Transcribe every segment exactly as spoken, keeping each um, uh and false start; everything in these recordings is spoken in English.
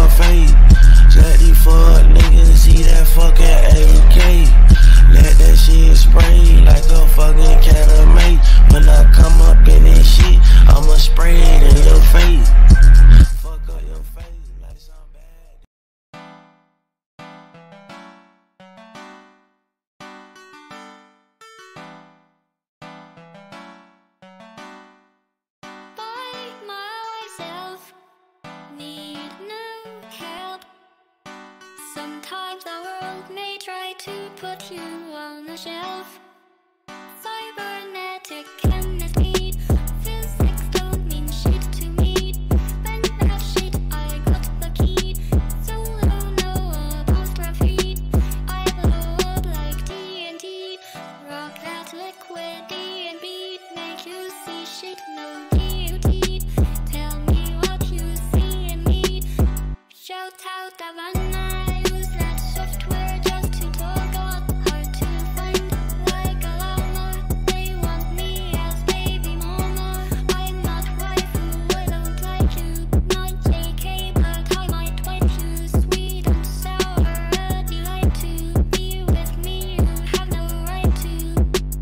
her face. Let these fuck niggas see that fucking A K. Let that shit spray like a fucking catamate. When I come up in this shit, I'ma spray it in your face. Fuck up your face like some bad. By myself, need no help. Sometimes the world may try to put you on a shelf. Cybernetic chemistry, physics don't mean shit to me. When that shit I got the key, so don't know apostrophe. I blow up like T N T, rock that liquid D and B, make you see shit no duty. Tell me what you see in me. Shout out Havana, use that software just to talk on. Hard to find, like a llama. They want me as baby mama. I'm not waifu, I don't like you. Not J K, but I might wipe you. Sweet and sour, a delight to be with me. You have no right to.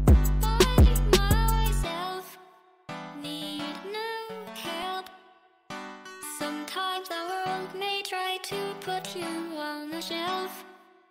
By myself, need no help. Sometimes the world may try to put you on a shelf.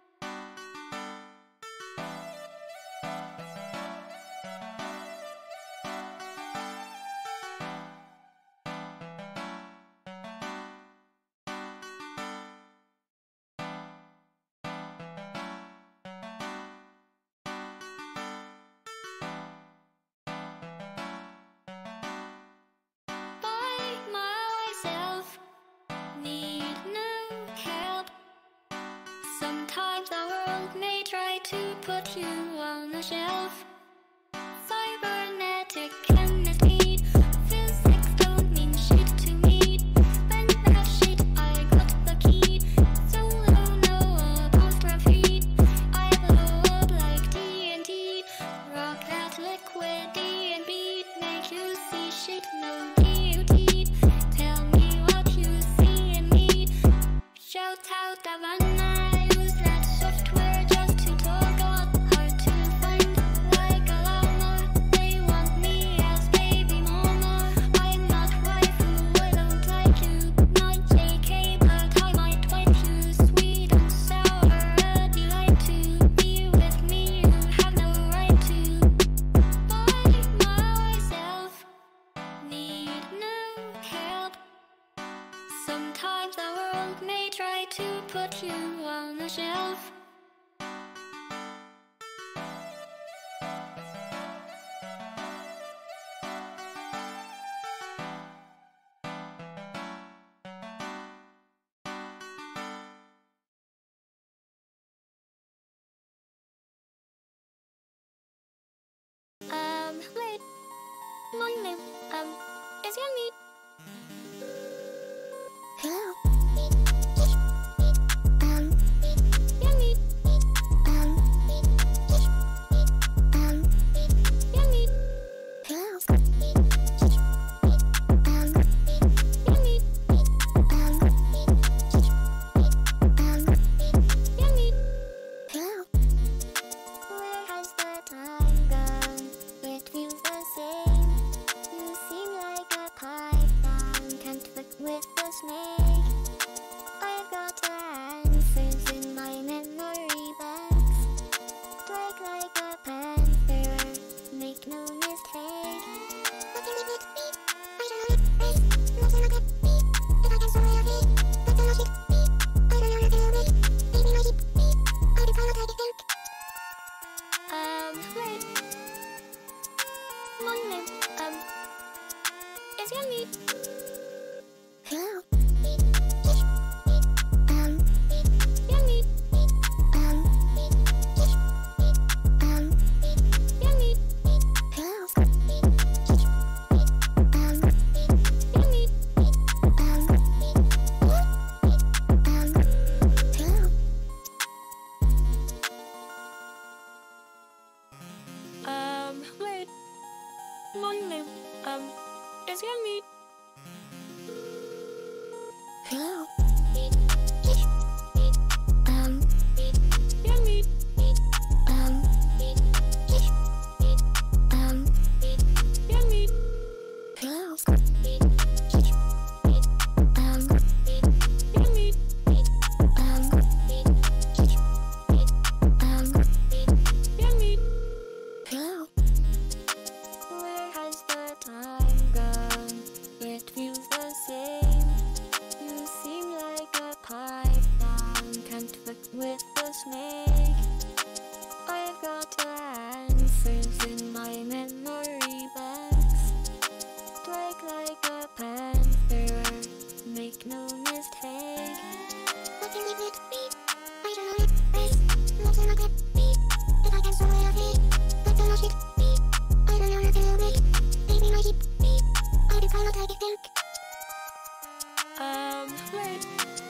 By myself, need no help. Sometimes the world may try to put you on a shelf. Cybernetic chemistry, physics don't mean shit to me. When that shit I got the key, so don't know apostrophe. I blow up like T N T, rock that liquid D and B, make you see shit no duty. Tell me what you see in me. Shout out Havana, use that software just to talk on. Hard to find, like a llama. They want me as baby mama. I'm not waifu, I don't like you. Not J K, but I might wipe you. Sweet and sour, a delight to be with me. You have no right to. By myself, need no help. Sometimes the world may try to put you on a shelf. Um, wait. My name, um, is YAMEII. Hello. Um, YAMEII. Um, um, YAMEII. Hello. Um, YAMEII. Um, um, YAMEII. Hello. Where has the time gone? It feels the same. You seem like a python, can't fuck with the snake. I've got the answers in my memory banks. Strike like a panther, make no mistake. What can it be? I don't know it. Nothing like it. If I can solve your feet, but the logic. I don't know nothing of it. Maybe my sheep. I'll be called like a think. Um, wait. My name, um, is YAMEII. Hello. Um, YAMEII. Um, um, YAMEII. Hello. Um, YAMEII. Um, um, hello. Um, wait. My name, um, is YAMEII. Hello. Um, wait.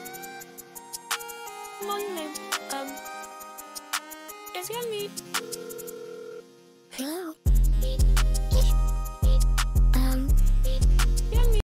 My name, um, is YAMEII.